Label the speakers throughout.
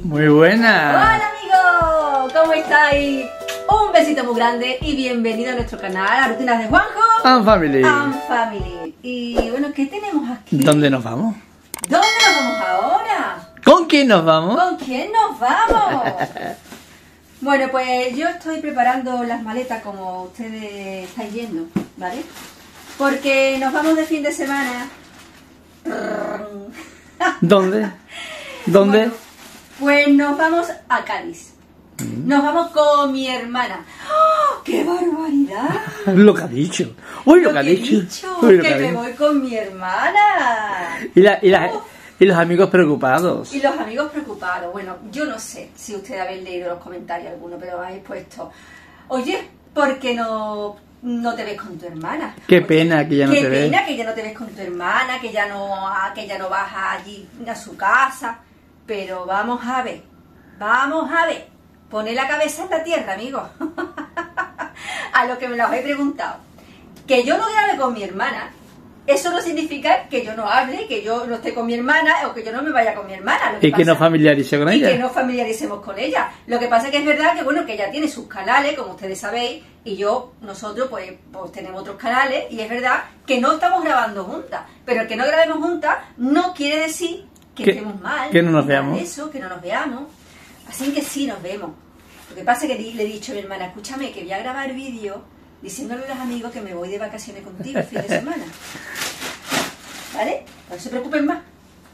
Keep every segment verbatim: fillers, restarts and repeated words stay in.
Speaker 1: Muy buena.
Speaker 2: Hola amigos, ¿cómo estáis? Un besito muy grande y bienvenido a nuestro canal, a Rutinas de Juanjo
Speaker 1: And Family.
Speaker 2: And Family. Y bueno, ¿qué tenemos aquí?
Speaker 1: ¿Dónde nos vamos?
Speaker 2: ¿Dónde nos vamos ahora?
Speaker 1: ¿Con quién nos vamos?
Speaker 2: ¿Con quién nos vamos? Bueno, pues yo estoy preparando las maletas como ustedes estáis viendo, ¿vale? Porque nos vamos de fin de semana.
Speaker 1: ¿Dónde? ¿Dónde?
Speaker 2: Bueno, pues nos vamos a Cádiz. Nos vamos con mi hermana. ¡Oh, ¡qué barbaridad!
Speaker 1: Lo que ha dicho. Uy, lo, lo que ha dicho.
Speaker 2: dicho
Speaker 1: Uy, lo
Speaker 2: que,
Speaker 1: que
Speaker 2: me
Speaker 1: dicho.
Speaker 2: voy con mi hermana.
Speaker 1: Y, la, y, la,
Speaker 2: oh.
Speaker 1: y los amigos preocupados.
Speaker 2: Y los amigos preocupados. Bueno, yo no sé si ustedes habéis leído los comentarios alguno, pero habéis puesto, oye, ¿por qué no, no te ves con tu hermana?
Speaker 1: Qué
Speaker 2: Oye,
Speaker 1: pena que ya no
Speaker 2: qué
Speaker 1: te ves.
Speaker 2: Qué pena que ya no te ves con tu hermana, que ya no, que ya no vas allí a su casa. Pero vamos a ver, vamos a ver. Poner la cabeza en la tierra, amigos. A lo que me lo habéis preguntado. Que yo no grabe con mi hermana, eso no significa que yo no hable, que yo no esté con mi hermana o que yo no me vaya con mi hermana. Lo que
Speaker 1: y que
Speaker 2: pasa,
Speaker 1: no familiarice con
Speaker 2: y
Speaker 1: ella.
Speaker 2: Y que no familiaricemos con ella. Lo que pasa es que es verdad que, bueno, que ella tiene sus canales, como ustedes sabéis, y yo, nosotros, pues, pues tenemos otros canales, y es verdad que no estamos grabando juntas. Pero el que no grabemos juntas no quiere decir que
Speaker 1: que,
Speaker 2: estemos mal.
Speaker 1: Que no nos veamos.
Speaker 2: Eso, que no nos veamos. Así que sí nos vemos. Lo que pasa es que le he dicho a mi hermana, escúchame, que voy a grabar vídeo diciéndole a los amigos que me voy de vacaciones contigo el fin de semana. ¿Vale? No se preocupen más.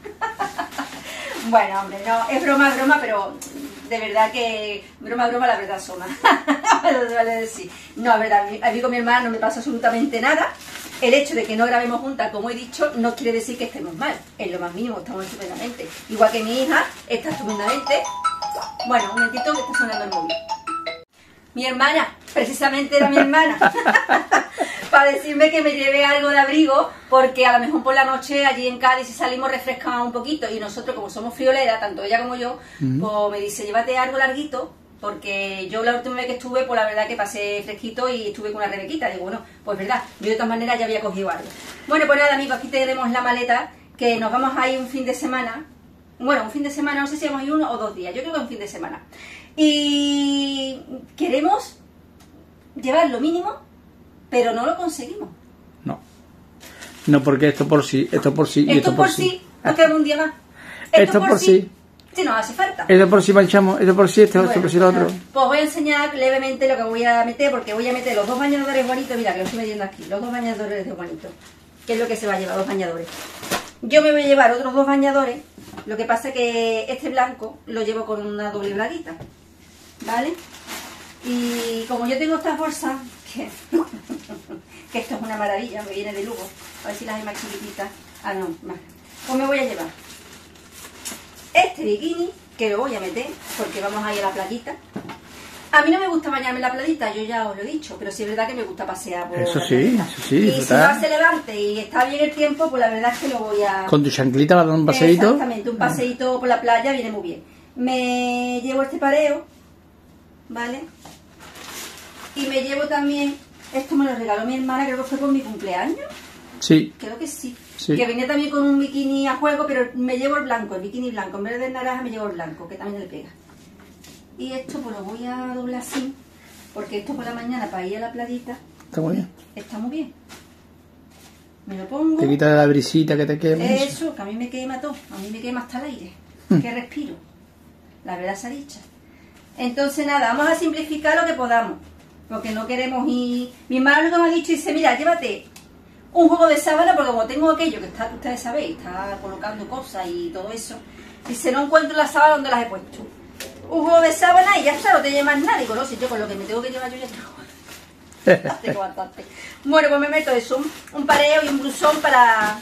Speaker 2: Bueno, hombre, no, es broma, broma, pero de verdad que broma, broma, la verdad asoma. Vale decir. No, es verdad, a mí con mi hermana no me pasa absolutamente nada. El hecho de que no grabemos juntas, como he dicho, no quiere decir que estemos mal. En lo más mínimo, estamos estupendamente. Igual que mi hija está estupendamente. Bueno, un momentito que está sonando el móvil. Mi hermana, precisamente era mi hermana, para decirme que me lleve algo de abrigo, porque a lo mejor por la noche allí en Cádiz si salimos refrescamos un poquito, y nosotros como somos frioleras, tanto ella como yo, mm. pues me dice, llévate algo larguito, porque yo la última vez que estuve, pues la verdad que pasé fresquito y estuve con una rebequita. Digo, bueno, pues verdad, yo de todas maneras ya había cogido algo. Bueno, pues nada amigos, aquí tenemos la maleta, que nos vamos a ir un fin de semana. Bueno, un fin de semana, no sé si vamos a ir uno o dos días, yo creo que un fin de semana. Y queremos llevar lo mínimo, pero no lo conseguimos.
Speaker 1: No. No, porque esto por sí, esto por sí y
Speaker 2: esto,
Speaker 1: esto
Speaker 2: por
Speaker 1: por sí.
Speaker 2: sí, nos quedamos un día más.
Speaker 1: Esto, esto por, por sí. sí.
Speaker 2: Si nos hace falta.
Speaker 1: Esto por sí manchamos, esto por sí, esto,
Speaker 2: bueno,
Speaker 1: esto por sí lo otro.
Speaker 2: Pues voy a enseñar levemente lo que voy a meter, porque voy a meter los dos bañadores bonitos, mira que lo estoy metiendo aquí, los dos bañadores de Juanito, que es lo que se va a llevar, dos bañadores. Yo me voy a llevar otros dos bañadores, lo que pasa es que este blanco lo llevo con una doble braguita, ¿vale? Y como yo tengo estas bolsas, que, que esto es una maravilla, me viene de Lugo, a ver si las hay más chiquititas, ah no, más, pues me voy a llevar este bikini, que lo voy a meter, porque vamos a ir a la playita. A mí no me gusta bañarme en la playita, yo ya os lo he dicho, pero sí es verdad que me gusta pasear por
Speaker 1: eso
Speaker 2: la
Speaker 1: sí,
Speaker 2: playita.
Speaker 1: Eso sí,
Speaker 2: y
Speaker 1: disfrutar.
Speaker 2: si no se levante y está bien el tiempo, pues la verdad es que lo voy a...
Speaker 1: Con tu chanclita vas a dar un paseíto.
Speaker 2: Exactamente, un paseíto por la playa viene muy bien. Me llevo este pareo, ¿vale? Y me llevo también, esto me lo regaló mi hermana, creo que fue por mi cumpleaños.
Speaker 1: Sí.
Speaker 2: Creo que sí.
Speaker 1: Sí.
Speaker 2: Que venía también con un bikini a juego, pero me llevo el blanco, el bikini blanco. En vez del naranja me llevo el blanco, que también le pega. Y esto pues lo voy a doblar así, porque esto por la mañana para ir a la playita.
Speaker 1: Está muy bien.
Speaker 2: Está muy bien. Me lo pongo.
Speaker 1: Te quita la brisita que te quema.
Speaker 2: Eso,
Speaker 1: eso,
Speaker 2: que a mí me quema todo. A mí me quema hasta el aire.
Speaker 1: Mm.
Speaker 2: Que respiro. La verdad se ha dicho. Entonces nada, vamos a simplificar lo que podamos. Porque no queremos ir... Mi hermano lo que me ha dicho dice, mira, llévate un juego de sábana, porque como tengo aquello que está, ustedes sabéis, está colocando cosas y todo eso. Dice, no encuentro la sábana donde las he puesto. Un juego de sábana y ya está, no te llevas nada. Digo, no, si yo con lo que me tengo que llevar yo ya tengo. tengo bastante. Bueno, pues me meto eso, un, un pareo y un blusón para...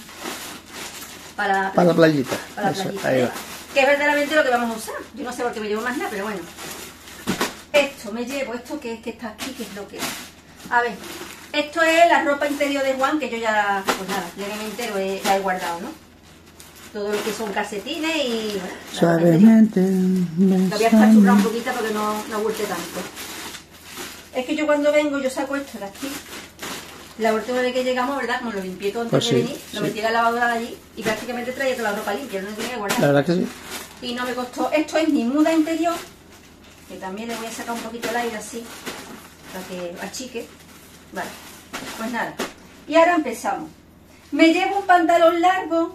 Speaker 2: Para,
Speaker 1: para la playita.
Speaker 2: Para la
Speaker 1: eso,
Speaker 2: playita,
Speaker 1: ahí
Speaker 2: ¿eh?
Speaker 1: va.
Speaker 2: Que es verdaderamente lo que vamos a usar. Yo no sé por qué me llevo más nada, pero bueno. Esto, me llevo esto que es que está aquí, que es lo que es. A ver, esto es la ropa interior de Juan, que yo ya, pues nada, levemente lo he, la he guardado, ¿no? Todo lo que son calcetines y... Bueno,
Speaker 1: suavemente.
Speaker 2: Lo voy a espachurrar un poquito para que no, no abulte tanto. Es que yo cuando vengo, yo saco esto de aquí. La última vez que llegamos, ¿verdad? Como lo limpié todo antes
Speaker 1: pues
Speaker 2: de
Speaker 1: sí,
Speaker 2: venir, lo
Speaker 1: sí.
Speaker 2: metí a la lavadora de allí y prácticamente traía toda la ropa limpia, no tenía que guardar.
Speaker 1: La verdad que sí.
Speaker 2: y no me costó. Esto es mi muda interior, que también le voy a sacar un poquito el aire así, para que achique. Vale, pues nada. Y ahora empezamos. Me llevo un pantalón largo,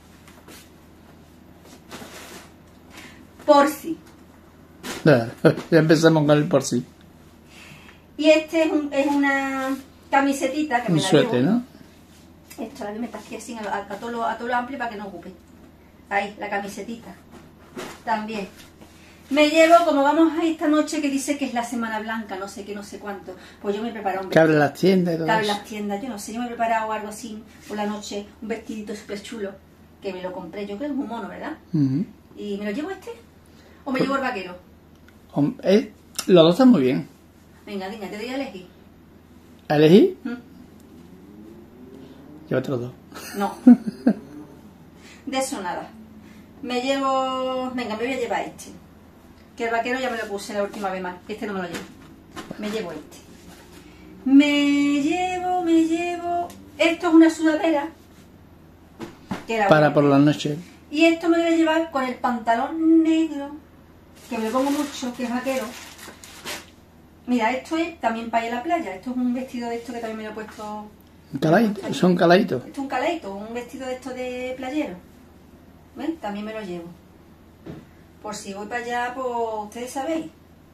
Speaker 2: por si.
Speaker 1: Ya empezamos con el por sí.
Speaker 2: Y este es, un, es una camisetita que
Speaker 1: Un
Speaker 2: me la
Speaker 1: suéter,
Speaker 2: llevo.
Speaker 1: ¿no?
Speaker 2: Esto, la que me está aquí así, a, a, a, todo lo, a todo lo amplio para que no ocupe. Ahí, la camisetita. También. Me llevo, como vamos a esta noche que dice que es la Semana Blanca, no sé qué, no sé cuánto. Pues yo me he preparado un
Speaker 1: Que abre
Speaker 2: vestido.
Speaker 1: las tiendas y todo
Speaker 2: Que abre
Speaker 1: eso.
Speaker 2: las tiendas, yo no sé, yo me he preparado algo así por la noche, un vestidito súper chulo, que me lo compré, yo creo que es un mono, ¿verdad?
Speaker 1: Ujú.
Speaker 2: ¿Y me lo llevo este? ¿O me llevo el vaquero?
Speaker 1: Hom- eh, los dos están muy bien.
Speaker 2: Venga, niña, te doy a elegir.
Speaker 1: ¿A elegir?
Speaker 2: ¿Mm?
Speaker 1: Llévate los dos.
Speaker 2: No. De eso nada. Me llevo... Venga, me voy a llevar este. Que el vaquero ya me lo puse la última vez más. Este no me lo llevo. Me llevo este. Me llevo, me llevo... Esto es una sudadera. Que era
Speaker 1: Para
Speaker 2: buena.
Speaker 1: por la noche.
Speaker 2: Y esto me lo voy a llevar con el pantalón negro. Que me lo pongo mucho, que es vaquero. Mira, esto es también para ir a la playa. Esto es un vestido de esto que también me lo he puesto...
Speaker 1: Caladito, son caladitos.
Speaker 2: Esto es un calaito, un vestido de esto de playero. ¿Ven? También me lo llevo. Por si voy para allá, pues ustedes sabéis.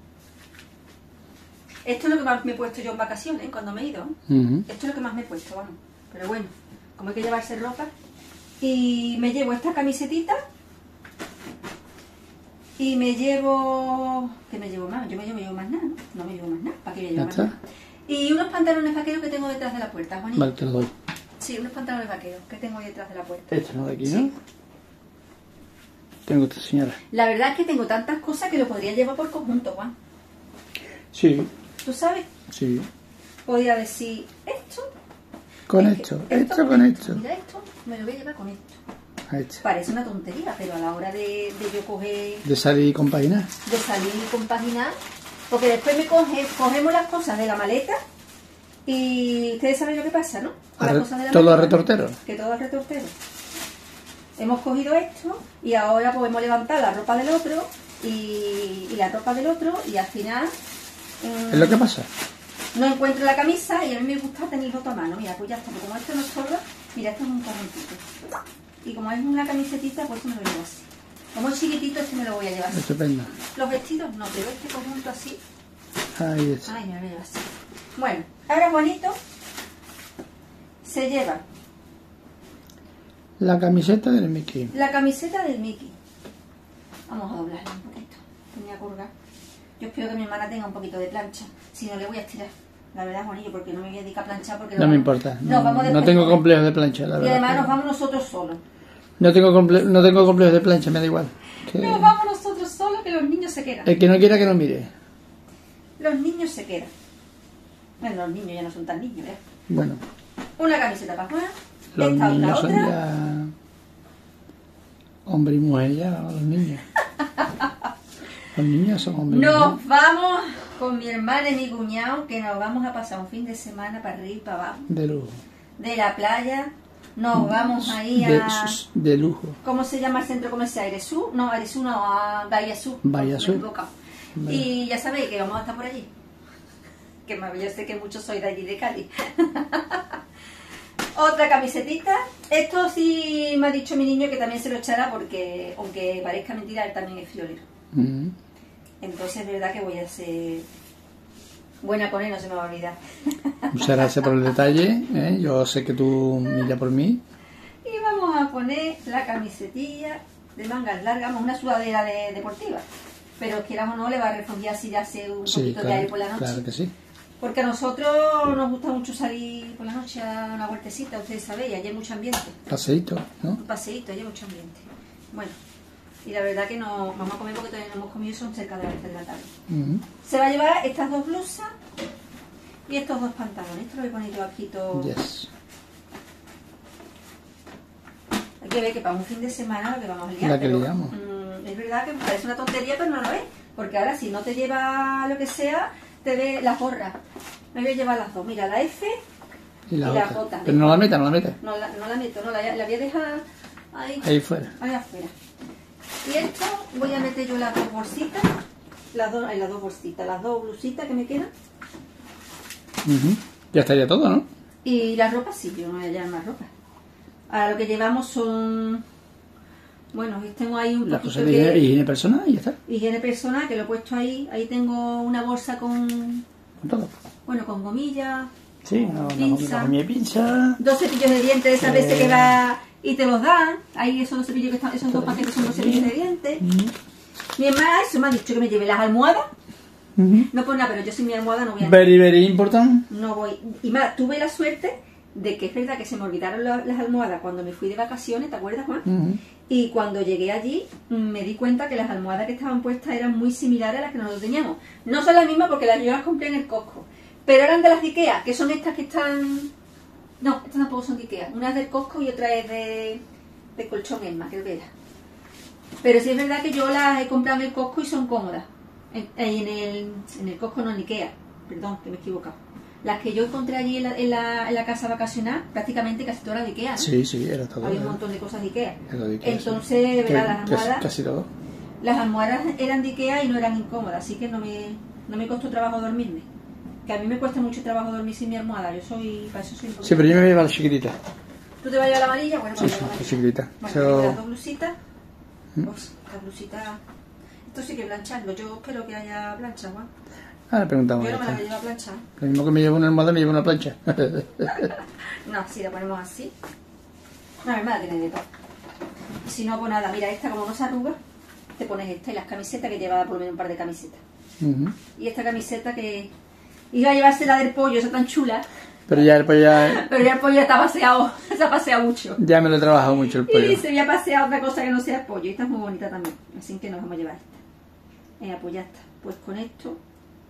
Speaker 2: Esto es lo que más me he puesto yo en vacaciones, ¿eh? Cuando me he ido.
Speaker 1: Ujú.
Speaker 2: Esto es lo que más me he puesto, vamos. Pero bueno, como hay que llevarse ropa. Y me llevo esta camisetita. Y me llevo... ¿Qué me llevo más? Yo me llevo, me llevo más nada, ¿no? No me llevo más nada. ¿Para qué voy a
Speaker 1: Ya
Speaker 2: llevar más
Speaker 1: está.
Speaker 2: nada? Y unos pantalones vaqueros que tengo detrás de la puerta, Juanito.
Speaker 1: Vale, te los doy.
Speaker 2: Sí, unos pantalones vaqueros que tengo ahí detrás de la puerta.
Speaker 1: Este no de aquí,
Speaker 2: Sí.
Speaker 1: ¿no? Tengo esta señora.
Speaker 2: La verdad es que tengo tantas cosas que lo podría llevar por conjunto, Juan.
Speaker 1: Sí,
Speaker 2: ¿Tú sabes?
Speaker 1: sí.
Speaker 2: Podría decir esto.
Speaker 1: Con
Speaker 2: es que
Speaker 1: esto, esto con esto.
Speaker 2: Mira esto, me lo voy a llevar con esto.
Speaker 1: Ahí está.
Speaker 2: Parece una tontería, pero a la hora de, de yo coger,
Speaker 1: De salir con páginas.
Speaker 2: de salir y compaginar, porque después me coge, cogemos las cosas de la maleta y ustedes saben lo que pasa, ¿no? Con las
Speaker 1: Arre-
Speaker 2: cosas de la
Speaker 1: todo
Speaker 2: maleta,
Speaker 1: a retortero.
Speaker 2: Que todo al retortero. Hemos cogido esto y ahora podemos levantar la ropa del otro y, y la ropa del otro y al final mm,
Speaker 1: Es lo que pasa.
Speaker 2: no encuentro la camisa y a mí me gusta tenerlo a mano. Mira, pues ya está, porque como esto no estorba, mira, esto es un conjuntito. Y como es una camisetita, pues esto me lo llevo así. Como es chiquitito, este me lo voy a llevar así.
Speaker 1: Estupendo.
Speaker 2: Los vestidos no, pero este conjunto así,
Speaker 1: Ahí está.
Speaker 2: ay, me lo voy a llevar así. Bueno, ahora Juanito se lleva
Speaker 1: La camiseta del Mickey.
Speaker 2: la camiseta del Mickey. Vamos a doblarla un poquito. Tenía colgar. Yo espero que mi hermana tenga un poquito de plancha. Si no, le voy a estirar. La verdad, Juanillo, porque no me voy a dedicar a planchar. Porque
Speaker 1: No
Speaker 2: nos
Speaker 1: me
Speaker 2: vamos-
Speaker 1: importa.
Speaker 2: nos
Speaker 1: No,
Speaker 2: vamos
Speaker 1: no
Speaker 2: después
Speaker 1: tengo
Speaker 2: con-
Speaker 1: complejos de plancha, la
Speaker 2: Y
Speaker 1: verdad.
Speaker 2: además
Speaker 1: que-
Speaker 2: nos vamos nosotros solos.
Speaker 1: No tengo, comple no tengo complejos de plancha, me da igual. Que-
Speaker 2: Nos vamos nosotros solos, que los niños se quedan.
Speaker 1: El que no quiera que no mire.
Speaker 2: Los niños se quedan. Bueno, los niños ya no son tan niños, ¿eh?
Speaker 1: Bueno,
Speaker 2: Una camiseta para afuera.
Speaker 1: los
Speaker 2: Esta
Speaker 1: niños
Speaker 2: otra,
Speaker 1: son
Speaker 2: otra.
Speaker 1: ya... Hombre y mujer ya, ¿no? Los niños. Los niños son hombres y mujer.
Speaker 2: Nos vamos con mi hermana y mi cuñado, que nos vamos a pasar un fin de semana para arriba y para abajo.
Speaker 1: De lujo.
Speaker 2: De la playa. Nos vamos ahí
Speaker 1: De,
Speaker 2: a...
Speaker 1: de lujo.
Speaker 2: ¿Cómo se llama el centro comercial? Airesú. No, Airesú no, a Bahía-Sur.
Speaker 1: Bahía-Sur.
Speaker 2: Me he equivocado.
Speaker 1: Vale.
Speaker 2: Y ya sabéis que vamos a estar por allí. Que me- yo sé que muchos sois de allí, de Cali. Otra camisetita. Esto sí me ha dicho mi niño que también se lo echará porque, aunque parezca mentira, él también es friolero.
Speaker 1: Mm.
Speaker 2: Entonces es verdad que voy a ser buena con él, no se me va a olvidar.
Speaker 1: Muchas gracias por el detalle. ¿eh? Yo sé que tú miras por mí.
Speaker 2: Y vamos a poner la camisetilla de mangas largas, vamos, una sudadera de, deportiva. Pero quieras o no, le va a refugiar si ya hace un
Speaker 1: Sí,
Speaker 2: poquito de aire
Speaker 1: claro,
Speaker 2: por la noche.
Speaker 1: claro que sí.
Speaker 2: Porque a nosotros nos gusta mucho salir por la noche a una vueltecita, ustedes sabéis, allí hay mucho ambiente.
Speaker 1: Paseíto, ¿no?
Speaker 2: Un paseíto, allí hay mucho ambiente. Bueno, y la verdad que no vamos a comer porque todavía no hemos comido, son cerca de las tres de la tarde.
Speaker 1: Mm.
Speaker 2: Se va a llevar estas dos blusas y estos dos pantalones. Esto lo voy a poner yo aquí todo.
Speaker 1: Yes.
Speaker 2: Hay que ver que para un fin de semana lo que vamos a liar.
Speaker 1: La que
Speaker 2: pero,
Speaker 1: liamos.
Speaker 2: mm, es verdad que me parece una tontería, pero no lo es. Porque ahora si no te lleva lo que sea, te ve las gorras. Me voy a llevar las dos. Mira, la F
Speaker 1: Y la
Speaker 2: y la
Speaker 1: otra.
Speaker 2: J.
Speaker 1: Pero no la meta, no la meta.
Speaker 2: No la, no la meto, no, la, la voy a dejar ahí,
Speaker 1: Ahí fuera.
Speaker 2: ahí afuera. Y esto voy a meter yo las dos bolsitas, las dos, ay, las dos bolsitas, las dos blusitas que me quedan.
Speaker 1: Uh-huh. Ya estaría todo, ¿no?
Speaker 2: Y la ropa sí, yo no voy a llevar más ropa. Ahora lo que llevamos son, bueno, tengo ahí un
Speaker 1: las
Speaker 2: poquito
Speaker 1: cosas de
Speaker 2: de
Speaker 1: higiene personal y ya está.
Speaker 2: higiene personal, que lo he puesto ahí. Ahí tengo una bolsa con,
Speaker 1: Con todo.
Speaker 2: bueno, con gomilla,
Speaker 1: Sí, una, una,
Speaker 2: pinza.
Speaker 1: una comida de pinza.
Speaker 2: Dos cepillos de dientes de esas
Speaker 1: Eh.
Speaker 2: veces que va y te los dan. Ahí esos dos cepillos que están, esos dos paquetes son dos cepillos de dientes.
Speaker 1: Uh-huh.
Speaker 2: Mi hermana eso me ha dicho que me lleve las almohadas.
Speaker 1: Uh-huh.
Speaker 2: No por nada, pero yo sin mi almohada no voy a...
Speaker 1: Very, very important.
Speaker 2: No voy. Y más, tuve la suerte de que es verdad que se me olvidaron la- las almohadas cuando me fui de vacaciones, ¿te acuerdas, Juan?
Speaker 1: Uh-huh.
Speaker 2: Y cuando llegué allí mm, me di cuenta que las almohadas que estaban puestas eran muy similares a las que nosotros teníamos. No son las mismas porque las yo las compré en el Costco, pero eran de las de Ikea, que son estas que están... No, estas tampoco son de Ikea. Una es del Costco y otra es de, de Colchón Elma, creo que era. Pero sí es verdad que yo las he comprado en el Costco y son cómodas. En, en, el, en el Costco, no en Ikea. Perdón, que me he equivocado. Las que yo encontré allí en la, en la, en la casa vacacional, prácticamente casi todas de Ikea, ¿no?
Speaker 1: Sí, sí, era todo.
Speaker 2: Había un
Speaker 1: era-
Speaker 2: montón de cosas de Ikea.
Speaker 1: era de Ikea,
Speaker 2: Entonces,
Speaker 1: sí.
Speaker 2: verá,
Speaker 1: Que-
Speaker 2: las
Speaker 1: casi,
Speaker 2: almohadas,
Speaker 1: casi todo.
Speaker 2: las almohadas eran de Ikea y no eran incómodas, así que no me, no me costó trabajo dormirme. Que a mí me cuesta mucho trabajo dormir sin mi almohada, yo soy, para eso soy
Speaker 1: Sí, pero yo me voy a llevar la chiquitita.
Speaker 2: ¿Tú te vas a llevar la amarilla? Bueno,
Speaker 1: Sí,
Speaker 2: pues
Speaker 1: sí,
Speaker 2: la
Speaker 1: la
Speaker 2: amarilla.
Speaker 1: chiquitita.
Speaker 2: Bueno,
Speaker 1: Eso-
Speaker 2: y las dos blusitas,
Speaker 1: ¿Mm?
Speaker 2: pues las blusitas, esto sí que plancharlo, yo espero que haya plancha, Juan.
Speaker 1: Ah, le preguntamos.
Speaker 2: Yo
Speaker 1: ya
Speaker 2: no me la
Speaker 1: está.
Speaker 2: voy a llevar plancha.
Speaker 1: Lo mismo que me llevo una almohada, me llevo una plancha.
Speaker 2: No, si la ponemos así. No, mi hermana tiene de todo. Y si no, pues nada, mira, esta como no se arruga, te pones esta y las camisetas, que lleva por lo menos un par de camisetas.
Speaker 1: Ujú.
Speaker 2: Y esta camiseta que iba a llevarse la del pollo, esa tan chula,
Speaker 1: Pero ya, pues ya,
Speaker 2: pero ya el pollo ya está paseado, se ha paseado mucho.
Speaker 1: ya me lo he trabajado mucho el
Speaker 2: Y
Speaker 1: pollo.
Speaker 2: se había paseado otra cosa que no sea el pollo. Y esta es muy bonita también, así que nos vamos a llevar esta. Venga, pues ya está. Pues con esto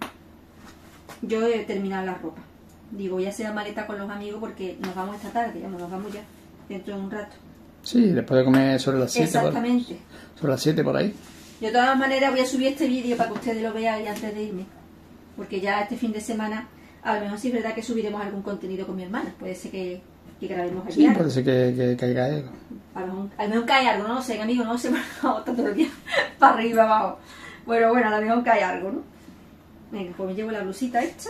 Speaker 2: yo he terminado la ropa. Digo, voy a hacer la maleta con los amigos porque nos vamos esta tarde, ya nos vamos ya, dentro de un rato.
Speaker 1: Sí, después de comer sobre las siete.
Speaker 2: Exactamente.
Speaker 1: Por, sobre las siete por ahí.
Speaker 2: Yo de todas maneras voy a subir este vídeo para que ustedes lo vean antes de irme. Porque ya este fin de semana, a lo mejor sí es verdad que subiremos algún contenido con mi hermana. Puede ser que, que grabemos allí.
Speaker 1: Sí,
Speaker 2: algo.
Speaker 1: puede ser que, que caiga algo.
Speaker 2: A lo mejor, a lo mejor cae algo, no lo sé, amigo, no sé, vamos todo el día para arriba, abajo. Bueno, bueno, a lo mejor cae algo, ¿no? Venga, pues me llevo la blusita esta.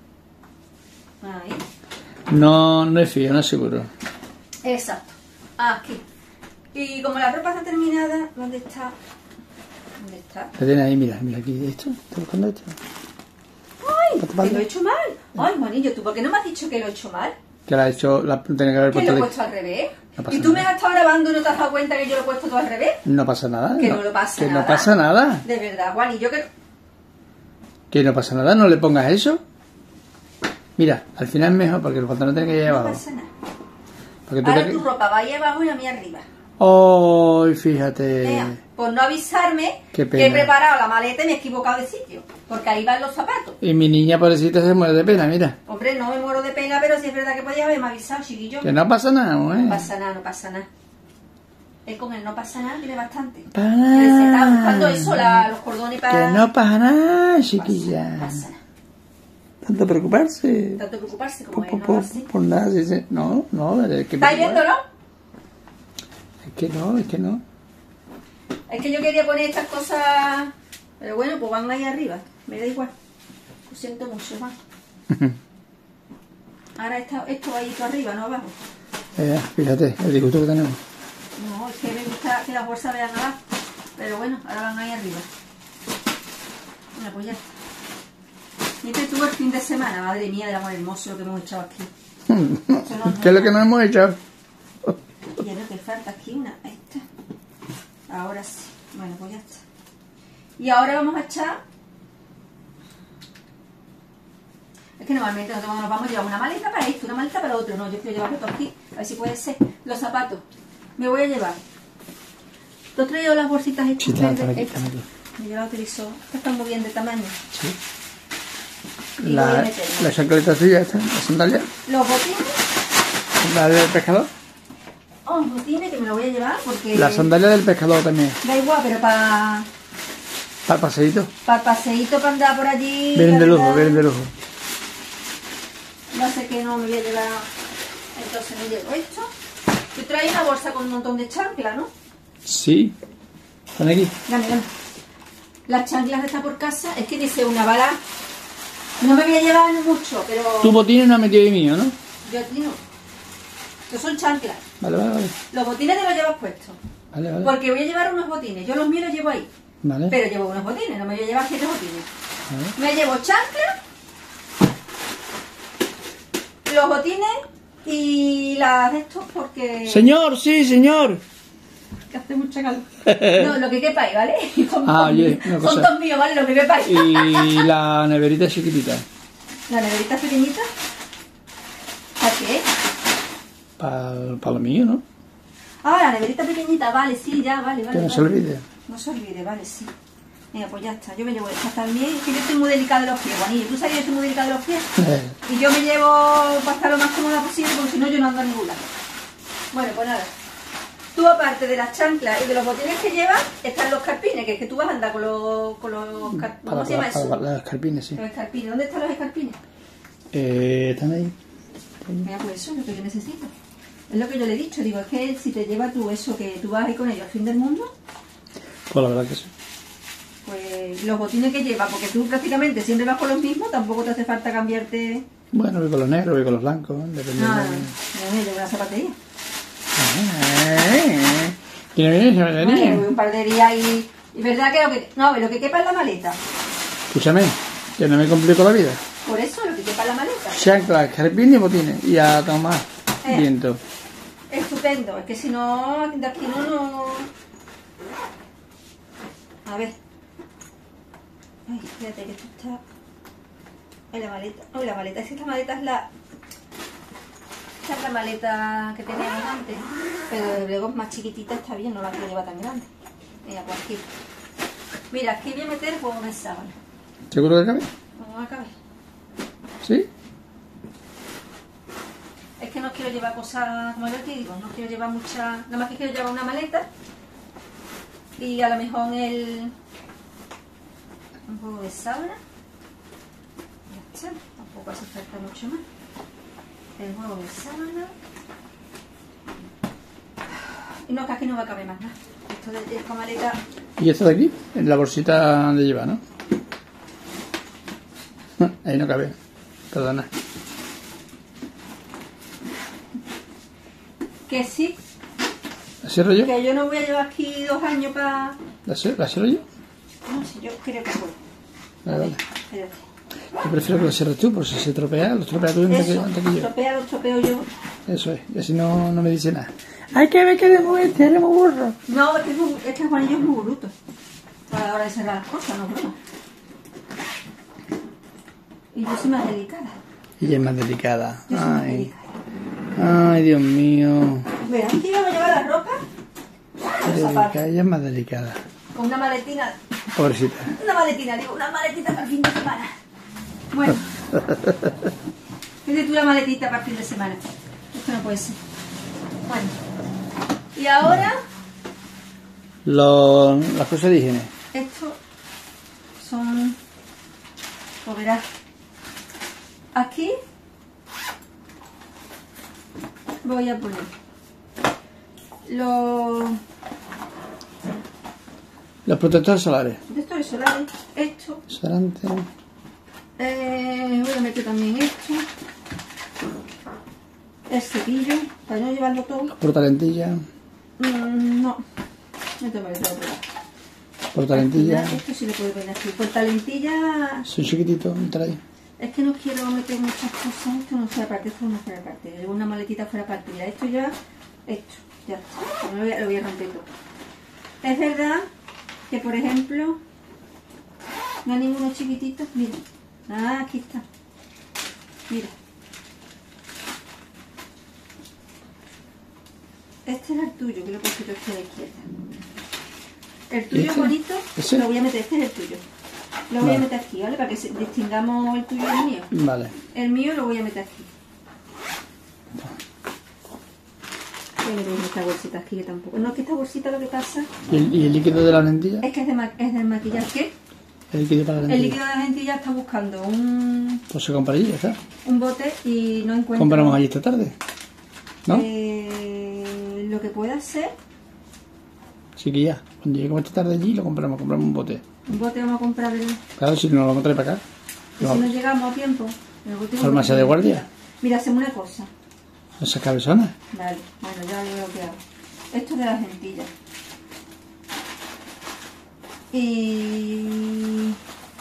Speaker 2: Ahí.
Speaker 1: No, no es fijo, no es seguro.
Speaker 2: Exacto. Aquí. Y como la ropa está terminada, ¿dónde está? ¿Dónde está?
Speaker 1: La tienes ahí, mira, mira aquí, esto, estoy buscando esto.
Speaker 2: ¡Ay!
Speaker 1: ¿Está
Speaker 2: Que lo he hecho mal. Ay, Juanillo, ¿tú por qué no me has dicho que lo he hecho mal?
Speaker 1: Que la ha hecho, la tiene que haber
Speaker 2: Que
Speaker 1: puesto
Speaker 2: lo he
Speaker 1: de-
Speaker 2: puesto al revés.
Speaker 1: No pasa
Speaker 2: ¿Y tú me
Speaker 1: nada.
Speaker 2: has estado grabando y no te has dado cuenta que yo lo he puesto todo al revés?
Speaker 1: No pasa nada.
Speaker 2: Que no lo pasa
Speaker 1: que
Speaker 2: nada.
Speaker 1: no pasa nada.
Speaker 2: De verdad, Juan, y yo que...
Speaker 1: Que no pasa nada, no le pongas eso. Mira, al final es mejor porque los pantalones tienen que ir
Speaker 2: No
Speaker 1: abajo.
Speaker 2: pasa nada.
Speaker 1: Porque tú
Speaker 2: Ahora
Speaker 1: te...
Speaker 2: tu ropa va ahí abajo y la mía arriba.
Speaker 1: ¡Ay, fíjate!
Speaker 2: Vea, por no avisarme
Speaker 1: Qué
Speaker 2: que
Speaker 1: pena.
Speaker 2: he preparado la maleta y me he equivocado de sitio. Porque ahí van los zapatos.
Speaker 1: Y mi niña pobrecita se muere de pena, mira.
Speaker 2: Hombre, no me muero de pena, pero sí es verdad que podías haberme avisado, chiquillo.
Speaker 1: Que no pasa nada, ¿eh?
Speaker 2: No pasa nada, no pasa nada. Él con el no pasa nada tiene bastante.
Speaker 1: Para
Speaker 2: Que se está buscando
Speaker 1: nada.
Speaker 2: eso, la- los cordones para...
Speaker 1: Que no pasa nada,
Speaker 2: pasa,
Speaker 1: chiquilla.
Speaker 2: no pasa nada.
Speaker 1: Tanto preocuparse.
Speaker 2: Tanto preocuparse como
Speaker 1: Por,
Speaker 2: él,
Speaker 1: por,
Speaker 2: no
Speaker 1: por,
Speaker 2: lo hace.
Speaker 1: por nada, sí, sí. No, no, es que...
Speaker 2: ¿Estáis viéndolo?
Speaker 1: Es que no, es que no.
Speaker 2: Es que yo quería poner estas cosas... Pero bueno, pues van ahí arriba. Me da igual. Lo siento mucho, más. Ahora está, esto va ahí todo arriba, no abajo.
Speaker 1: Eh, fíjate, el disgusto que tenemos.
Speaker 2: No, es que me gusta que las bolsas vean abajo. Pero bueno, ahora van ahí arriba. Mira, pues ya está. Y este tuvo el fin de semana, madre mía, del amor hermoso lo que hemos echado aquí. Eso no
Speaker 1: ¿Qué es lo que nos hemos hecho?
Speaker 2: Y ahora te falta aquí una, ahí está. Ahora sí. Bueno, pues ya está. Y ahora vamos a echar... Es que normalmente nosotros cuando nos vamos llevamos una maleta para esto, una maleta para otro. No, yo quiero llevarlo todo aquí. A ver si puede ser. Los zapatos. Me voy a llevar. ¿Te he traído las bolsitas estas?
Speaker 1: Sí, están
Speaker 2: verdes?
Speaker 1: aquí,
Speaker 2: Estas.
Speaker 1: están aquí.
Speaker 2: Yo las utilizo. Estas están muy bien de tamaño.
Speaker 1: Sí.
Speaker 2: Y voy a
Speaker 1: La,
Speaker 2: meterlas.
Speaker 1: la chancleta tuya, esta, la sandalia,
Speaker 2: Los botines.
Speaker 1: la del pescador.
Speaker 2: Oh, botines que me lo voy a llevar porque...
Speaker 1: La sandalia del pescador también.
Speaker 2: Da igual, pero para...
Speaker 1: Para el paseíto.
Speaker 2: Para el paseíto, para andar por allí...
Speaker 1: Vienen
Speaker 2: la
Speaker 1: de lujo,
Speaker 2: verdad,
Speaker 1: vienen de lujo.
Speaker 2: No sé qué no me voy a llevar. Entonces me llevo esto. Yo traí una bolsa con un montón de chanclas, ¿no?
Speaker 1: Sí. Pon aquí.
Speaker 2: Dame, dame. Las chanclas están por casa. Es que dice una bala. No me voy a llevar mucho, pero...
Speaker 1: Tu botines no has metido ahí mío, ¿no?
Speaker 2: Yo aquí no. Estos son chanclas.
Speaker 1: Vale, vale, vale.
Speaker 2: Los botines te los llevas puestos.
Speaker 1: Vale, vale.
Speaker 2: Porque voy a llevar unos botines. Yo los míos los llevo ahí.
Speaker 1: Vale.
Speaker 2: Pero llevo unos botines, no me voy a llevar siete botines.
Speaker 1: Vale.
Speaker 2: Me llevo chanclas, los botines y las de estos porque...
Speaker 1: Señor, sí, señor.
Speaker 2: Que hace mucha calor. No, lo que quepa ahí, ¿vale? Son
Speaker 1: Ah,
Speaker 2: todos
Speaker 1: oye,
Speaker 2: míos.
Speaker 1: una
Speaker 2: Son
Speaker 1: cosa.
Speaker 2: todos míos, ¿vale? Lo que quepa ahí.
Speaker 1: Y la neverita chiquitita.
Speaker 2: La neverita pequeñita. ¿A qué?
Speaker 1: Para pa lo mío, ¿no?
Speaker 2: Ah, la neverita pequeñita, vale, sí, ya, vale, vale.
Speaker 1: Que no
Speaker 2: vale.
Speaker 1: se olvide.
Speaker 2: No se olvide, vale, sí. Venga, pues ya está. Yo me llevo esta también. Es que yo estoy muy delicada de los pies, Juanillo. ¿Tú sabes que yo estoy muy delicada de los pies?
Speaker 1: Eh,
Speaker 2: Y yo me llevo para estar lo más cómoda posible porque si no yo no ando a ningún lado. Bueno, pues nada. Tú aparte de las chanclas y de los botines que llevas, están los escarpines, que es que tú vas a andar con los... Con los car- ¿Cómo
Speaker 1: para,
Speaker 2: se llama
Speaker 1: para,
Speaker 2: eso?
Speaker 1: para, para las escarpines, sí.
Speaker 2: Los escarpines. ¿Dónde están los escarpines?
Speaker 1: Eh, ¿Están ahí?
Speaker 2: Mira, pues eso es lo que yo necesito. Es lo que yo le he dicho. Digo, es que si te llevas tú eso, que tú vas ahí con ellos al fin del mundo,
Speaker 1: Pues la verdad que sí.
Speaker 2: pues los botines que llevas, porque tú prácticamente siempre vas con los mismos, tampoco te hace falta cambiarte...
Speaker 1: Bueno, voy con los negros, voy con los blancos, dependiendo.
Speaker 2: Nada,
Speaker 1: de...
Speaker 2: no, yo llevo una zapatería.
Speaker 1: ¿Quién viene esa
Speaker 2: Vale,
Speaker 1: batería?
Speaker 2: voy un par de días y... Y verdad que lo que... No, lo que quepa en la maleta.
Speaker 1: Escúchame, que no me complico la vida.
Speaker 2: Por eso, lo que quepa en la maleta.
Speaker 1: Chancla, escarpines y botines. Y a tomar
Speaker 2: Eh.
Speaker 1: viento.
Speaker 2: Estupendo, es que si no, de aquí no, no... A ver. Ay, espérate que esto está... En la maleta. No, la maleta, es que esta maleta es la... Esta es la maleta que teníamos antes. Pero luego es más chiquitita, está bien, no la quiero llevar tan grande. Mira, pues aquí. Mira, aquí voy a meter huevo de sábana.
Speaker 1: ¿Seguro que cabe?
Speaker 2: Vamos a caber.
Speaker 1: ¿Sí?
Speaker 2: Es que no quiero llevar cosas, como yo te digo, no quiero llevar mucha... Nada más que quiero llevar una maleta y a lo mejor el... un poco de sábana. Ya está, tampoco hace falta mucho más. El huevo de sábana. Y no, que aquí no va a caber más nada. Esto de esta maleta...
Speaker 1: ¿Y esto de aquí? En la bolsita de llevar, ¿no? Ahí no cabe. Perdona.
Speaker 2: Que sí,
Speaker 1: ¿La cierro yo?
Speaker 2: que yo no voy a llevar aquí dos años para...
Speaker 1: ¿La cierro, ¿La cierro yo?
Speaker 2: No sé, yo creo que puedo.
Speaker 1: Vale, vale.
Speaker 2: Espérate.
Speaker 1: Yo prefiero que lo cierres tú, por si se tropea, lo estropea tú antes que,
Speaker 2: Eso,
Speaker 1: antes que yo.
Speaker 2: tropea, lo tropeo yo.
Speaker 1: Eso es, y así no, no me dice nada. Hay que ver que eres muy, eres muy burro.
Speaker 2: No, es que, es muy- es que Juanillo es muy bruto. A la hora de cerrar las cosas, no broma. Y yo soy más delicada.
Speaker 1: Y ella es más delicada.
Speaker 2: Yo soy más
Speaker 1: Ay,
Speaker 2: delicada.
Speaker 1: ay, Dios mío.
Speaker 2: Mira, aquí vamos a llevar la ropa, los zapatos,
Speaker 1: Delicada, ella es más delicada.
Speaker 2: con una maletina,
Speaker 1: Pobrecita.
Speaker 2: una maletina, digo, una maletita para el fin de semana. Bueno, fíjate tú la maletita para el fin de semana. Esto no puede ser. Bueno, y ahora,
Speaker 1: Lo, las cosas de higiene.
Speaker 2: estos son, pues verás, aquí voy a poner los
Speaker 1: Los protectores solares.
Speaker 2: de estos solares, esto,
Speaker 1: Solante.
Speaker 2: eh, voy a meter también esto, el cepillo, para no llevarlo todo.
Speaker 1: Portalentilla.
Speaker 2: Mm, no, no te voy a otro lado.
Speaker 1: Portalentilla.
Speaker 2: Esto sí lo puedo poner aquí. Portalentilla,
Speaker 1: Son chiquititos, entra ahí.
Speaker 2: es que no quiero meter muchas cosas. Esto no fuera parte, esto no fuera parte. Yo llevo una maletita fuera parte. Mira, esto ya, esto, ya está. Lo voy a, lo voy a romper todo. Es verdad que, por ejemplo, no hay ninguno chiquitito. Mira, ah, aquí está. Mira. Este es el tuyo, que lo he puesto yo aquí a la izquierda. El tuyo
Speaker 1: ¿Este?
Speaker 2: bonito,
Speaker 1: ¿Ese?
Speaker 2: lo voy a meter, este es el tuyo. Lo voy
Speaker 1: Vale.
Speaker 2: a meter aquí, ¿vale? Para que se- distingamos el tuyo y el mío.
Speaker 1: Vale.
Speaker 2: El mío lo voy a meter aquí. Voy a meter esta bolsita aquí que tampoco. No, es que esta bolsita lo que pasa
Speaker 1: ¿Y el, y el líquido de la lentilla?
Speaker 2: es que es de, ma- es de maquillaje. ¿Qué?
Speaker 1: El líquido para la
Speaker 2: El
Speaker 1: lentilla.
Speaker 2: líquido de la lentilla está buscando un,
Speaker 1: Pues se compra allí, ya está.
Speaker 2: un bote y no encuentra.
Speaker 1: Compramos allí esta tarde. ¿No?
Speaker 2: Eh, lo que pueda hacer
Speaker 1: Sí que ya. Cuando lleguemos esta tarde allí lo compramos, compramos un bote.
Speaker 2: Un bote vamos a comprar el...
Speaker 1: Claro, si no lo vamos a traer para acá.
Speaker 2: Y
Speaker 1: No.
Speaker 2: si no llegamos a tiempo... el bote-
Speaker 1: ¿Farmacia de guardia?
Speaker 2: Mira, hacemos una cosa.
Speaker 1: ¿Esas cabezonas?
Speaker 2: Vale, bueno, ya lo veo que hago. Esto es de las lentillas. Y...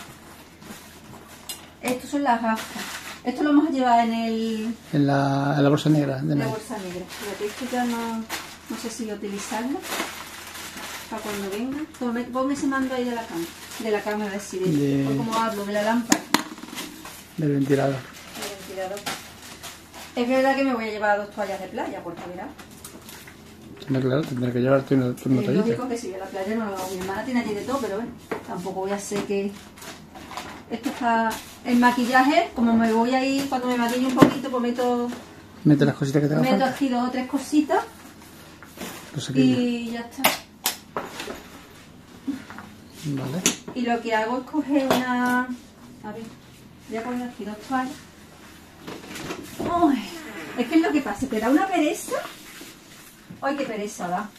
Speaker 2: estos son las gafas. Esto lo vamos a llevar en el...
Speaker 1: En la, en la bolsa negra. De
Speaker 2: en la
Speaker 1: Nike.
Speaker 2: bolsa negra. Fíjate, esto ya no... no sé si voy a utilizarlo. Para cuando venga. Tome- Ponme ese mando ahí de la cama. De la cama, a ver si... De,
Speaker 1: De-
Speaker 2: o como hablo, de la lámpara.
Speaker 1: Del ventilador.
Speaker 2: El ventilador. Es verdad que me voy a llevar dos toallas de playa, porque verás.
Speaker 1: No, claro, tendré que llevarte una, una
Speaker 2: Es
Speaker 1: toallita.
Speaker 2: lógico que si voy a la playa no lo hago. Mi hermana tiene allí de todo, pero bueno, tampoco voy a hacer que... Esto está... El maquillaje, como me voy a ir, cuando me maquille un poquito, pues meto,
Speaker 1: Mete las cositas que te hagan
Speaker 2: meto
Speaker 1: falta.
Speaker 2: aquí dos o tres cositas
Speaker 1: Los saquillos.
Speaker 2: y ya está.
Speaker 1: Vale.
Speaker 2: Y lo que hago es coger una... A ver, voy a poner aquí dos toallas. Uy, es que es lo que pasa, te da una pereza. Ay, qué pereza da.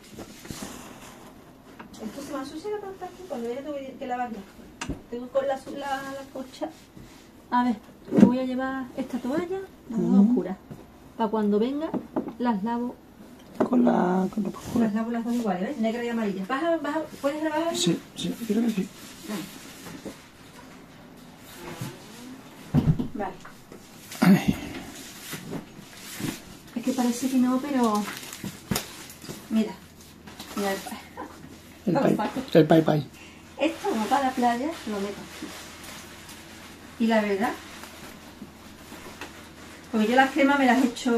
Speaker 2: Esto se me ensucia la planta aquí, cuando ya tengo que lavarla. Tengo con la, la, la cocha. A ver, me voy a llevar esta toalla, las dos
Speaker 1: Ujú.
Speaker 2: oscuras. Para cuando venga, las lavo,
Speaker 1: Con la... Con la postura.
Speaker 2: las lavo las dos iguales, ¿ves? Negra y amarilla. ¿Vas a, vas a- ¿Puedes grabar ahí?
Speaker 1: Sí, sí, creo que sí.
Speaker 2: Vale.
Speaker 1: Ay,
Speaker 2: Es que parece que no, pero... Mira. Mira el...
Speaker 1: el
Speaker 2: Los
Speaker 1: pai,
Speaker 2: zapatos.
Speaker 1: el pai pai.
Speaker 2: Esto como para la playa, lo meto aquí. Y la verdad... Porque yo las cremas me las he hecho...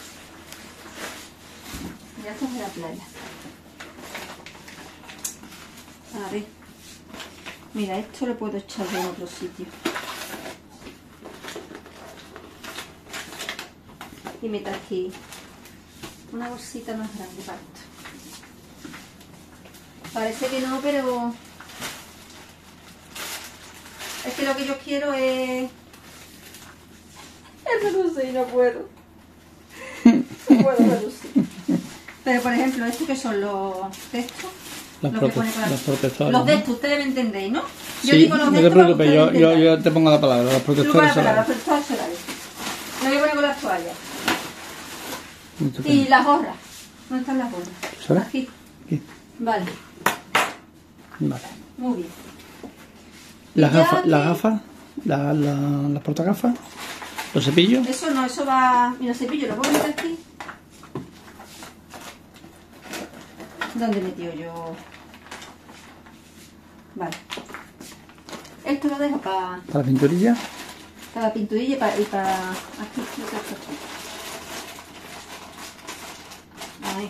Speaker 2: Ya estas de la playa. A ver. Mira, esto lo puedo echar en otro sitio. Y meto aquí una bolsita más grande para esto. Parece que no, pero... Es que lo que yo quiero es... Es reducir y no puedo. No puedo reducir. Pero por ejemplo, estos que son los textos.
Speaker 1: Los,
Speaker 2: lo que
Speaker 1: prote
Speaker 2: pone por aquí.
Speaker 1: los protectores.
Speaker 2: Los de
Speaker 1: ¿no?
Speaker 2: estos, ustedes me entendéis, ¿no? Yo
Speaker 1: Sí,
Speaker 2: digo los
Speaker 1: no
Speaker 2: de
Speaker 1: te
Speaker 2: estos para que
Speaker 1: preocupes, yo,
Speaker 2: ustedes
Speaker 1: yo,
Speaker 2: entendáis.
Speaker 1: yo te pongo la palabra, los
Speaker 2: Tú para
Speaker 1: protectores
Speaker 2: para los
Speaker 1: solares.
Speaker 2: protectores solares. Lo voy a poner con las toallas.
Speaker 1: Estupendo.
Speaker 2: Y las gorras. ¿Dónde están las gorras?
Speaker 1: ¿Sabes?
Speaker 2: Aquí.
Speaker 1: Aquí.
Speaker 2: Vale,
Speaker 1: Vale.
Speaker 2: muy bien.
Speaker 1: Las
Speaker 2: Ya
Speaker 1: gafas,
Speaker 2: que-
Speaker 1: las gafas, la, la, las portagafas, los cepillos.
Speaker 2: Eso no, eso va... Mira, el cepillo lo puedo meter aquí. ¿Dónde he metido yo? Vale. Esto lo dejo para
Speaker 1: Para la pinturilla.
Speaker 2: la pinturilla y para... Y para aquí, lo que esto aquí. Ahí.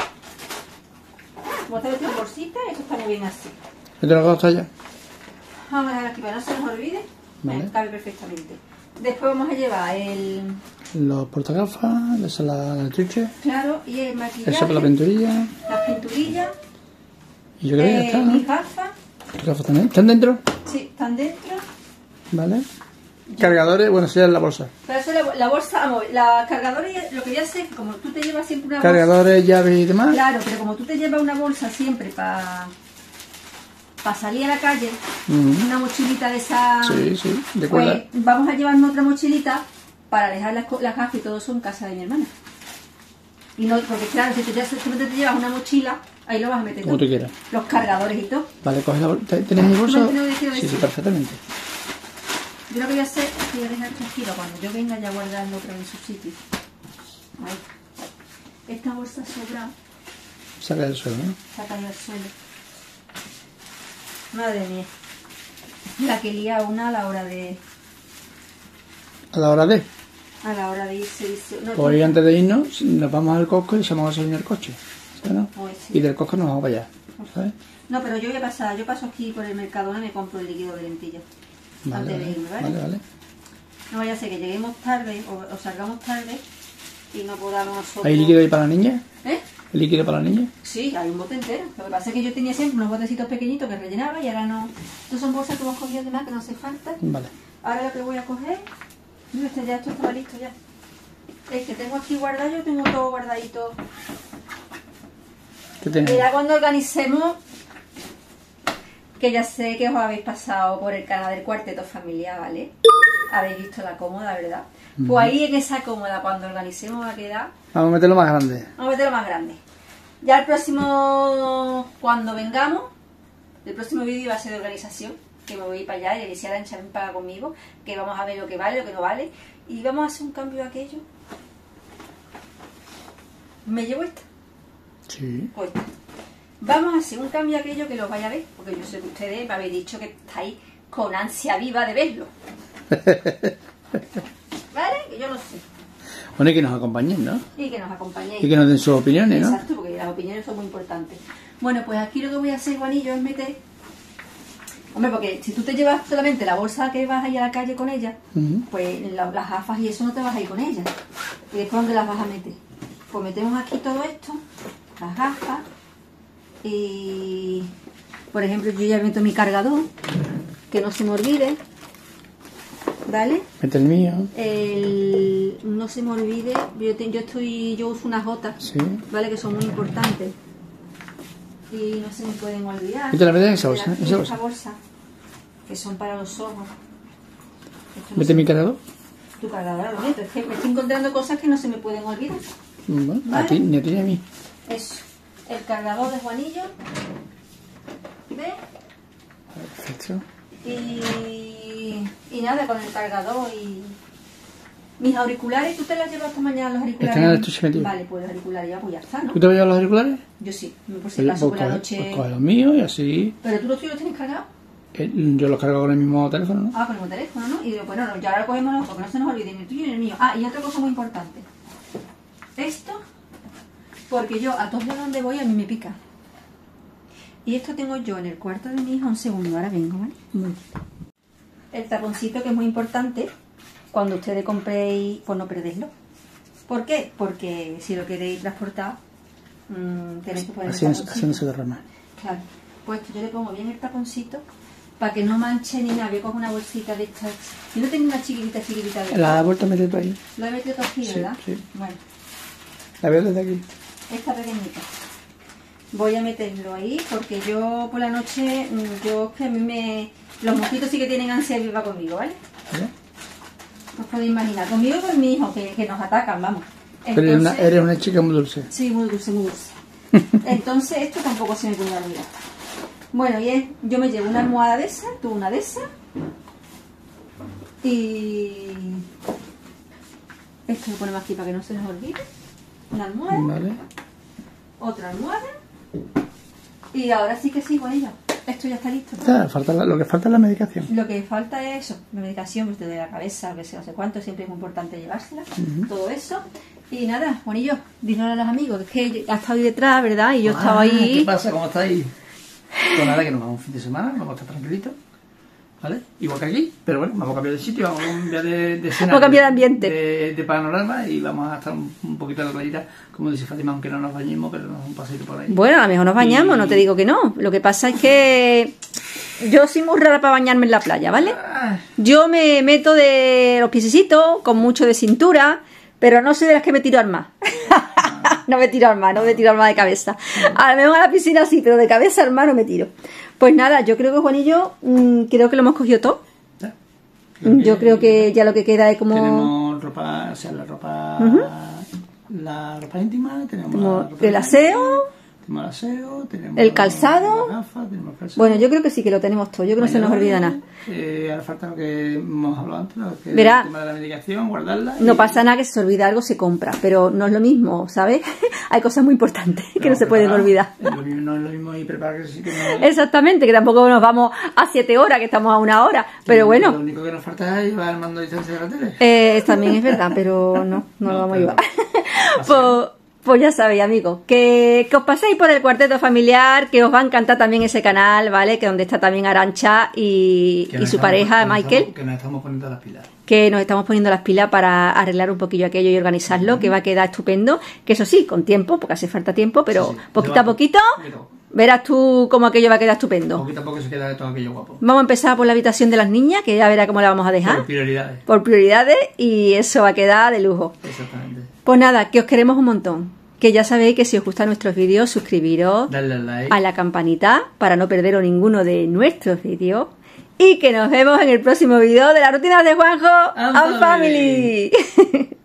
Speaker 2: Como está metido en bolsita, esto está muy bien así.
Speaker 1: ¿Yo te lo hago hasta allá?
Speaker 2: Vamos a dejar aquí para que no se nos olvide.
Speaker 1: Vale.
Speaker 2: Eh, cabe perfectamente. Después vamos a llevar el...
Speaker 1: Los portagafas, esa la, la truche,
Speaker 2: Claro, y el maquillaje.
Speaker 1: esa para la pinturilla.
Speaker 2: Las pinturillas.
Speaker 1: Y yo creo que ya
Speaker 2: eh,
Speaker 1: está,
Speaker 2: mis
Speaker 1: ¿no?
Speaker 2: gafas.
Speaker 1: Tus gafas también. ¿Están dentro?
Speaker 2: Sí, están dentro.
Speaker 1: Vale. Cargadores, bueno, eso ya es la bolsa.
Speaker 2: Pero eso la, la bolsa, vamos, la cargadores, lo que voy a hacer, como tú te llevas siempre una
Speaker 1: Cargadores, llaves y demás.
Speaker 2: bolsa. Claro, pero como tú te llevas una bolsa siempre para para salir a la calle,
Speaker 1: Mm.
Speaker 2: una mochilita de esa.
Speaker 1: Sí, sí, de
Speaker 2: Pues
Speaker 1: cuerda.
Speaker 2: vamos a llevarnos otra mochilita para dejar las, co- las gafas y todo eso en casa de mi hermana. Y no, porque claro, si tú ya simplemente te llevas una mochila, ahí lo vas a meter
Speaker 1: Como
Speaker 2: tú.
Speaker 1: tú quieras.
Speaker 2: Los cargadores y todo.
Speaker 1: Vale, coge la bolsa. ¿Tienes mi bolsa?
Speaker 2: No, no, no, quiero
Speaker 1: Sí, sí,
Speaker 2: decir.
Speaker 1: perfectamente.
Speaker 2: Yo lo que voy a hacer es que voy a dejar tranquilo cuando yo venga ya guardarlo otra vez en su sitio. Ahí. Esta bolsa sobra,
Speaker 1: Saca del suelo, ¿no?
Speaker 2: saca al suelo. Madre mía. La que lía una a la hora de...
Speaker 1: A la hora de.
Speaker 2: A la hora de irse, dice... No,
Speaker 1: Pues hoy antes de irnos, nos vamos al Costco y echamos gasolina al coche. ¿Sabes, no?
Speaker 2: Pues sí.
Speaker 1: Y del Costco nos vamos para allá. ¿Sabes?
Speaker 2: no, pero yo voy a pasar, yo paso aquí por el Mercadona y me compro el líquido de lentillas.
Speaker 1: Vale,
Speaker 2: antes de
Speaker 1: vale,
Speaker 2: irme, ¿vale?
Speaker 1: vale, vale.
Speaker 2: No vaya a ser que lleguemos tarde o, o salgamos tarde y no podamos nosotros...
Speaker 1: ¿Hay líquido ahí para la niña?
Speaker 2: ¿Eh?
Speaker 1: ¿El líquido para la niña?
Speaker 2: Sí, hay un bote entero. Lo que pasa es que yo tenía siempre unos botecitos pequeñitos que rellenaba y ahora no. Estos son bolsas que hemos cogido de más que no hace falta.
Speaker 1: Vale.
Speaker 2: Ahora lo que voy a coger... Mira, este ya esto estaba listo ya. Es que tengo aquí guardado, yo tengo todo guardadito.
Speaker 1: ¿Qué tenemos?
Speaker 2: Mira, cuando organicemos, que ya sé que os habéis pasado por el canal del Cuarteto Familiar, ¿vale? Habéis visto la cómoda, ¿verdad? Uh-huh. Pues ahí en esa cómoda, cuando organicemos, va a quedar...
Speaker 1: Vamos a meterlo más grande.
Speaker 2: Vamos a meterlo más grande. Ya el próximo, cuando vengamos, el próximo vídeo va a ser de organización, que me voy a ir para allá y Alicia Arancha me paga conmigo, que vamos a ver lo que vale, lo que no vale, y vamos a hacer un cambio de aquello. ¿Me llevo esta?
Speaker 1: Sí.
Speaker 2: Pues vamos a hacer un cambio de aquello que los vaya a ver, porque yo sé que ustedes me habéis dicho que estáis con ansia viva de verlo. ¿Vale? Que yo lo sé.
Speaker 1: Bueno, y que nos acompañen, ¿no?
Speaker 2: Y que nos acompañéis.
Speaker 1: Y que nos den sus opiniones, ¿no?
Speaker 2: Exacto, porque las opiniones son muy importantes. Bueno, pues aquí lo que voy a hacer, Juanillo, es meter... Hombre, porque si tú te llevas solamente la bolsa que vas a ir a la calle con ella, uh-huh. pues la, las gafas y eso no te vas a ir con ella. ¿Y después dónde las vas a meter? Pues metemos aquí todo esto, las gafas, y... Por ejemplo, yo ya meto mi cargador, que no se me olvide. ¿Vale?
Speaker 1: Mete el mío.
Speaker 2: El, no se me olvide, yo, te, yo estoy, yo uso unas gotas,
Speaker 1: sí.
Speaker 2: ¿vale? Que son muy importantes. Y no se me pueden olvidar.
Speaker 1: ¿Y te la metes en esa bolsa?
Speaker 2: En esa bolsa? bolsa, que son para los ojos. No
Speaker 1: ¿Mete mi cargador?
Speaker 2: Tu cargador lo meto, es que me estoy encontrando cosas que no se me pueden olvidar.
Speaker 1: Bueno,
Speaker 2: ¿vale?
Speaker 1: A ti, ni a ti ni a mí.
Speaker 2: Eso, el cargador de Juanillo. ¿Ves?
Speaker 1: Perfecto.
Speaker 2: Y, y nada, con el cargador y mis auriculares. ¿Tú te los llevas esta mañana los auriculares?
Speaker 1: Están en el estuche metido.
Speaker 2: Vale, pues los auriculares ya, pues ya está, ¿no?
Speaker 1: ¿Tú te vas a llevar los auriculares?
Speaker 2: Yo sí, por si acaso por la noche.
Speaker 1: Pues coge los míos y así.
Speaker 2: ¿Pero tú los tuyos los tienes cargados?
Speaker 1: Yo los cargo con el mismo teléfono, ¿no?
Speaker 2: Ah, con el mismo teléfono, ¿no? Y digo, pues no, no, ya ahora cogemos los, porque no se nos olvide ni el tuyo ni el mío. Ah, y otra cosa muy importante. Esto, porque yo a todos lados donde voy a mí me pica. Y esto tengo yo en el cuarto de mi hija. Un segundo, ahora vengo, ¿vale? Un momentito. El taponcito, que es muy importante cuando ustedes compréis, pues no perderlo. ¿Por qué? Porque si lo queréis transportar, mmm, tenéis que poner
Speaker 1: así
Speaker 2: el
Speaker 1: no,
Speaker 2: taponcito.
Speaker 1: así no se derrama.
Speaker 2: Claro, pues yo le pongo bien el taponcito para que no manche ni nada. Yo cojo una bolsita de estas. Yo no tengo una chiquitita, chiquitita de
Speaker 1: ¿La has vuelto a meter por ahí?
Speaker 2: Lo he metido todo aquí,
Speaker 1: sí,
Speaker 2: ¿verdad?
Speaker 1: Sí.
Speaker 2: Bueno.
Speaker 1: La veo desde aquí.
Speaker 2: Esta pequeñita. Voy a meterlo ahí porque yo por la noche, yo que a mí me... Los mosquitos sí que tienen ansia viva conmigo, ¿vale? ¿Vale? Os podéis imaginar. Conmigo y con mi hijo, que, que nos atacan, vamos. Entonces,
Speaker 1: pero eres una, eres una chica muy dulce.
Speaker 2: Sí, muy dulce, muy dulce. Entonces esto tampoco se me puede olvidar. Bueno, y es, yo me llevo una almohada de esa, tú una de esa. Y... Esto lo ponemos aquí para que no se nos olvide. Una almohada.
Speaker 1: Vale.
Speaker 2: Otra almohada. Y ahora sí que sí, con ella. Esto ya está listo.
Speaker 1: Está, falta la, lo que falta es la medicación.
Speaker 2: Lo que falta es eso, la medicación, pues, de la cabeza, que sé, no sé cuánto, siempre es muy importante llevársela, uh-huh. Todo eso. Y nada, Juanillo, dínoslo a los amigos, que ha estado ahí detrás, ¿verdad? Y yo
Speaker 1: ah,
Speaker 2: estaba ahí.
Speaker 1: ¿Qué pasa? ¿Cómo estáis? Pues nada, que nos vamos un fin de semana, vamos a estar tranquilitos, ¿vale? Igual que aquí, pero bueno, vamos a cambiar de sitio, vamos a cambiar de, de escena.
Speaker 2: Vamos a cambiar de ambiente.
Speaker 1: De, de panorama y vamos a estar un, un poquito en la playita, como dice Fátima, aunque no nos bañemos, pero nos damos un paseito por ahí.
Speaker 2: Bueno, a lo mejor nos bañamos, y... no te digo que no. Lo que pasa es que yo soy muy rara para bañarme en la playa, ¿vale? Yo me meto de los piececitos, con mucho de cintura, pero no soy de las que me tiro al mar. No me tiro al mar, no me tiro al mar de cabeza. A lo mejor a la piscina sí, pero de cabeza al mar no me tiro. Pues nada, yo creo que Juan y yo, mmm, creo que lo hemos cogido todo. ¿Ya? Creo yo creo que ya lo que queda es como...
Speaker 1: Tenemos ropa, o sea, la ropa... Uh-huh. La ropa íntima, tenemos
Speaker 2: como
Speaker 1: la ropa
Speaker 2: el aseo...
Speaker 1: Tenemos el aseo, tenemos
Speaker 2: el calzado.
Speaker 1: Las gafas, tenemos el calzado.
Speaker 2: Bueno, yo creo que sí que lo tenemos todo. Yo creo que no se nos olvida nada.
Speaker 1: Eh, ahora falta lo que hemos hablado antes, lo que
Speaker 2: Verá,
Speaker 1: el tema de la medicación, guardarla.
Speaker 2: No
Speaker 1: y...
Speaker 2: pasa nada que si se olvida algo se compra, pero no es lo mismo, ¿sabes? Hay cosas muy importantes que no, no se pueden olvidar.
Speaker 1: Es lo mismo, no es lo mismo y preparar que sí que no...
Speaker 2: Exactamente, que tampoco nos vamos a siete horas, que estamos a una hora. Pero bueno.
Speaker 1: Lo único que nos falta es llevar el mando de distancia de la tele.
Speaker 2: Eh, también es verdad, pero no, no, no lo vamos a llevar. Pues... Pues ya sabéis, amigos, que, que os paséis por el Cuarteto Familiar, que os va a encantar también ese canal, ¿vale? Que donde está también Arancha y, y su estamos, pareja, que Michael.
Speaker 1: Estamos, que nos estamos poniendo las pilas.
Speaker 2: Que nos estamos poniendo las pilas para arreglar un poquillo aquello y organizarlo, uh-huh. Que va a quedar estupendo. Que eso sí, con tiempo, porque hace falta tiempo, pero sí, sí. poquito a poquito, poquito. Verás tú cómo aquello va a quedar estupendo.
Speaker 1: Poquito a poco se queda todo aquello guapo.
Speaker 2: Vamos a empezar por la habitación de las niñas, que ya verá cómo la vamos a dejar.
Speaker 1: Por prioridades.
Speaker 2: Por prioridades, y eso va a quedar de lujo.
Speaker 1: Exactamente.
Speaker 2: Pues nada, que os queremos un montón. Que ya sabéis que si os gustan nuestros vídeos, suscribiros,
Speaker 1: Dale al like.
Speaker 2: a la campanita para no perderos ninguno de nuestros vídeos. Y que nos vemos en el próximo vídeo de la rutina de Juanjo
Speaker 1: And
Speaker 2: and Family.